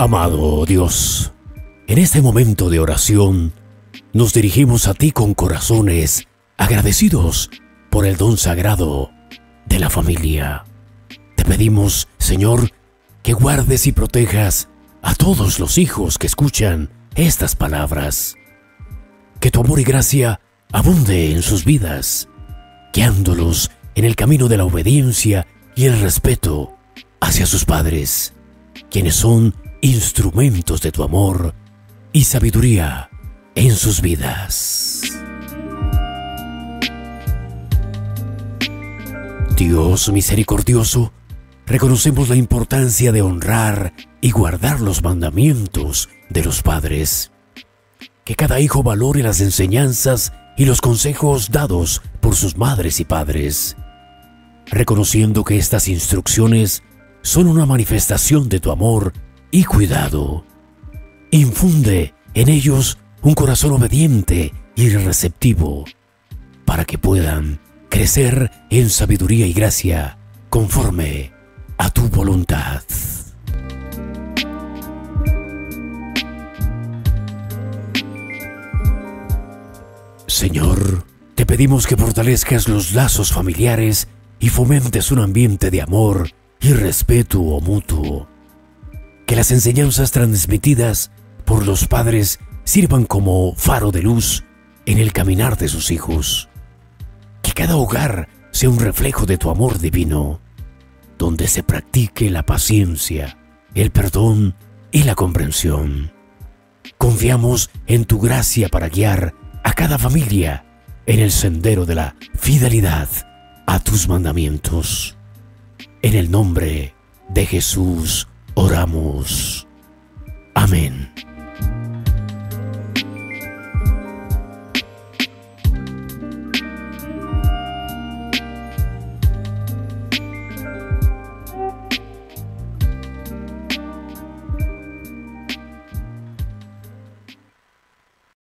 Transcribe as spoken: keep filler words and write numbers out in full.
Amado Dios, en este momento de oración, nos dirigimos a ti con corazones agradecidos por el don sagrado de la familia. Te pedimos, Señor, que guardes y protejas a todos los hijos que escuchan estas palabras. Que tu amor y gracia abunde en sus vidas, guiándolos en el camino de la obediencia y el respeto hacia sus padres, quienes son instrumentos de tu amor y sabiduría en sus vidas. Dios misericordioso, reconocemos la importancia de honrar y guardar los mandamientos de los padres. Que cada hijo valore las enseñanzas y los consejos dados por sus madres y padres, reconociendo que estas instrucciones son una manifestación de tu amor y cuidado. Infunde en ellos un corazón obediente y receptivo, para que puedan crecer en sabiduría y gracia conforme a tu voluntad. Señor, te pedimos que fortalezcas los lazos familiares y fomentes un ambiente de amor y respeto mutuo. Que las enseñanzas transmitidas por los padres sirvan como faro de luz en el caminar de sus hijos. Que cada hogar sea un reflejo de tu amor divino, donde se practique la paciencia, el perdón y la comprensión. Confiamos en tu gracia para guiar a cada familia en el sendero de la fidelidad a tus mandamientos. En el nombre de Jesús oramos. Amén.